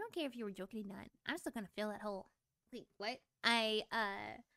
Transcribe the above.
don't care if you were joking or not. I'm still gonna fill that hole. Wait, what? I